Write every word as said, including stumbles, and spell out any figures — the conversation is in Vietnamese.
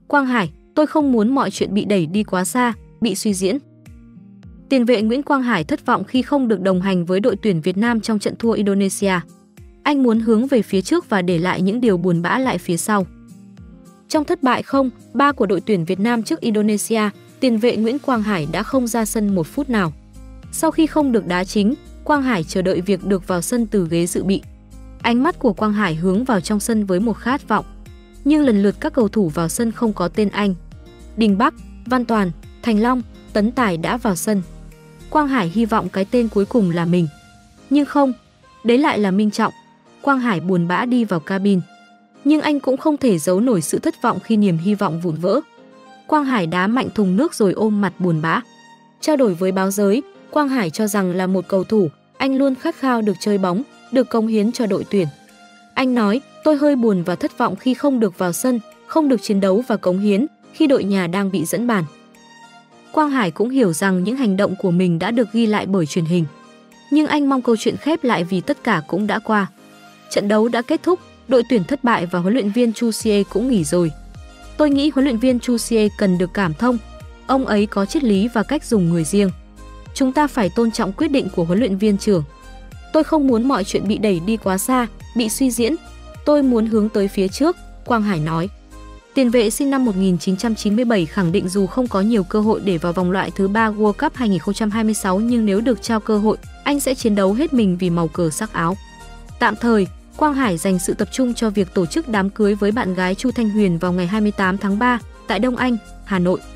Quang Hải, tôi không muốn mọi chuyện bị đẩy đi quá xa, bị suy diễn. Tiền vệ Nguyễn Quang Hải thất vọng khi không được đồng hành với đội tuyển Việt Nam trong trận thua Indonesia. Anh muốn hướng về phía trước và để lại những điều buồn bã lại phía sau. Trong thất bại không ba của đội tuyển Việt Nam trước Indonesia, tiền vệ Nguyễn Quang Hải đã không ra sân một phút nào. Sau khi không được đá chính, Quang Hải chờ đợi việc được vào sân từ ghế dự bị. Ánh mắt của Quang Hải hướng vào trong sân với một khát vọng. Nhưng lần lượt các cầu thủ vào sân không có tên anh. Đình Bắc, Văn Toàn, Thành Long, Tấn Tài đã vào sân. Quang Hải hy vọng cái tên cuối cùng là mình. Nhưng không, đấy lại là Minh Trọng. Quang Hải buồn bã đi vào cabin. Nhưng anh cũng không thể giấu nổi sự thất vọng khi niềm hy vọng vụn vỡ. Quang Hải đá mạnh thùng nước rồi ôm mặt buồn bã. Trao đổi với báo giới, Quang Hải cho rằng là một cầu thủ, anh luôn khát khao được chơi bóng, được cống hiến cho đội tuyển. Anh nói, tôi hơi buồn và thất vọng khi không được vào sân, không được chiến đấu và cống hiến khi đội nhà đang bị dẫn bàn. Quang Hải cũng hiểu rằng những hành động của mình đã được ghi lại bởi truyền hình. Nhưng anh mong câu chuyện khép lại vì tất cả cũng đã qua. Trận đấu đã kết thúc, đội tuyển thất bại và huấn luyện viên Chu Xie cũng nghỉ rồi. Tôi nghĩ huấn luyện viên Chu Xie cần được cảm thông. Ông ấy có triết lý và cách dùng người riêng. Chúng ta phải tôn trọng quyết định của huấn luyện viên trưởng. Tôi không muốn mọi chuyện bị đẩy đi quá xa, bị suy diễn. Tôi muốn hướng tới phía trước, Quang Hải nói. Tiền vệ sinh năm một nghìn chín trăm chín mươi bảy khẳng định dù không có nhiều cơ hội để vào vòng loại thứ ba World Cup hai nghìn không trăm hai mươi sáu nhưng nếu được trao cơ hội, anh sẽ chiến đấu hết mình vì màu cờ sắc áo. Tạm thời, Quang Hải dành sự tập trung cho việc tổ chức đám cưới với bạn gái Chu Thanh Huyền vào ngày hai mươi tám tháng ba tại Đông Anh, Hà Nội.